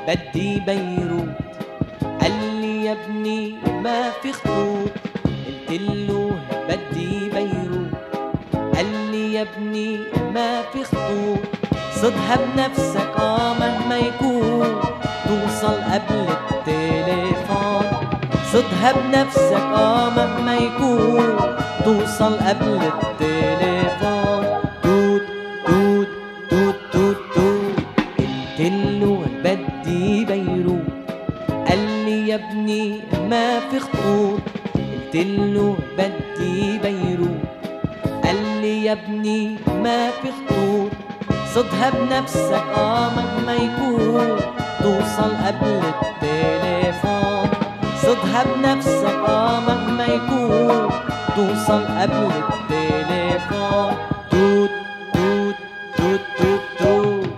بدي بيروت. قال لي يا ابني ما في خطوط، قلتله بدي بيروت. قال لي يا ابني ما في خطوط، صدها بنفسك مهما يكون، توصل قبل التليفون. صدها بنفسك مهما يكون، توصل قبل التليفون. توت توت توت توت توت. قلتله بدي بيروت. قال لي يا ابني ما في خطوط، قلتله بدي بيروت. قال لي يا ابني ما في خطوط، صدها بنفسك مهما يكون، توصل قبل التليفون. صدها بنفسك مهما يكون، توصل قبل التليفون. توت توت توت توت توت.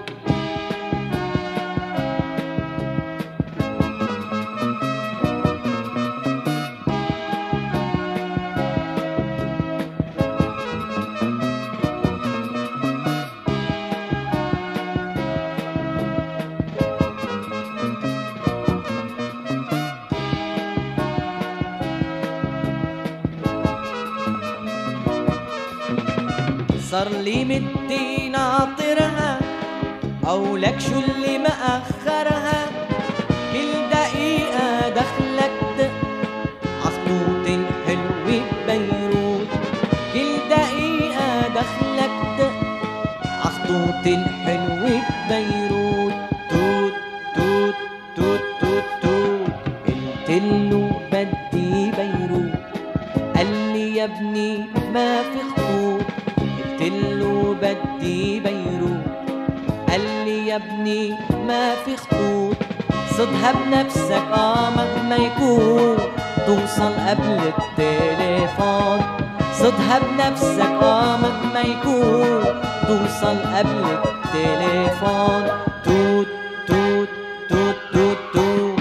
صار لي مدي ناطرها، أو لك شو اللي مأخرها؟ كل دقيقة دخلك دق عخطوط الحلوة ببيروت. كل دقيقة دخلك دق عخطوط الحلوة ببيروت. توت توت توت توت توت. قلتله بدي بيروت. قال لي يا ابني ما في خطوط، قلتله بدي بيروت. قال لي يا ابني ما في خطوط، صدها بنفسك مهما يكون، توصل قبل التليفون. صدها بنفسك مهما يكون، توصل قبل التليفون. توت توت توت توت توت.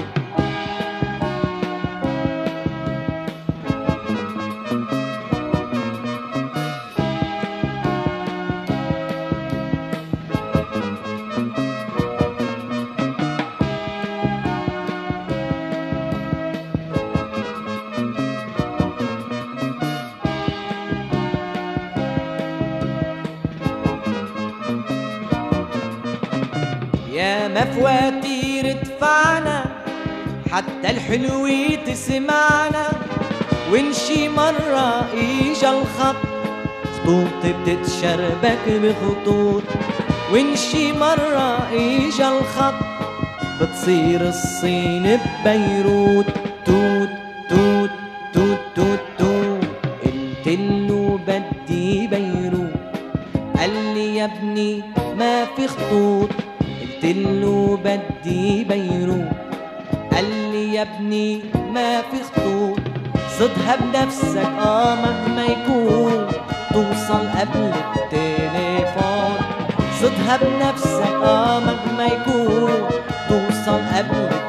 يا مفواتير دفعنا حتى الحلوة تسمعنا، وإن شي مرة إجا الخط خطوط بتتشربك بخطوط. وإن شي مرة إجا الخط بتصير الصين ببيروت. توت توت توت توت توت. قلتله بدي بيروت. قال لي يا ابني ما في خطوط، قلتله بدي بيروت. قال لي يا ابني ما في خطوط، صدها بنفسك مهما يكون، توصل قبل التليفون. صدها بنفسك مهما يكون، توصل قبل